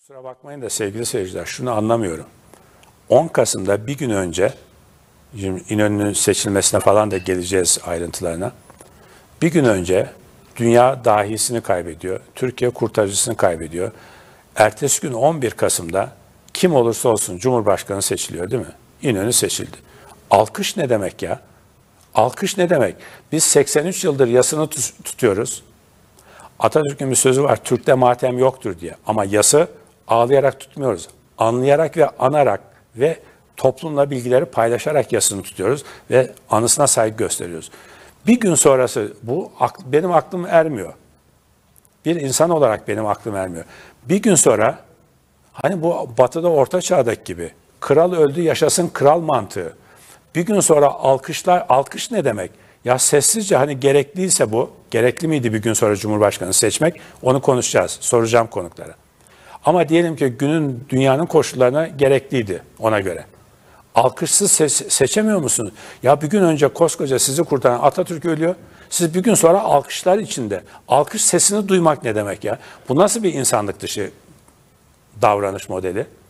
Kusura bakmayın da sevgili seyirciler, şunu anlamıyorum. 10 Kasım'da bir gün önce, İnönü'nün seçilmesine falan da geleceğiz ayrıntılarına. Bir gün önce dünya dahisini kaybediyor, Türkiye kurtarıcısını kaybediyor. Ertesi gün 11 Kasım'da kim olursa olsun Cumhurbaşkanı seçiliyor, değil mi? İnönü seçildi. Alkış ne demek ya? Alkış ne demek? Biz 83 yıldır yasını tutuyoruz. Atatürk'ün bir sözü var, Türk'te matem yoktur diye. Ama yası ağlayarak tutmuyoruz. Anlayarak ve anarak ve toplumla bilgileri paylaşarak yasını tutuyoruz ve anısına saygı gösteriyoruz. Bir gün sonrası bu benim aklım ermiyor. Bir insan olarak benim aklım ermiyor. Bir gün sonra hani bu Batı'da Orta Çağ'daki gibi kral öldü yaşasın kral mantığı. Bir gün sonra alkışlar, alkış ne demek? Ya sessizce hani gerekliyse bu, gerekli miydi bir gün sonra Cumhurbaşkanı seçmek? Onu konuşacağız, soracağım konuklara. Ama diyelim ki dünyanın koşullarına gerekliydi ona göre. Alkışsız seçemiyor musunuz? Ya bir gün önce koskoca sizi kurtaran Atatürk ölüyor. Siz bir gün sonra alkışlar içinde. Alkış sesini duymak ne demek ya? Bu nasıl bir insanlık dışı davranış modeli?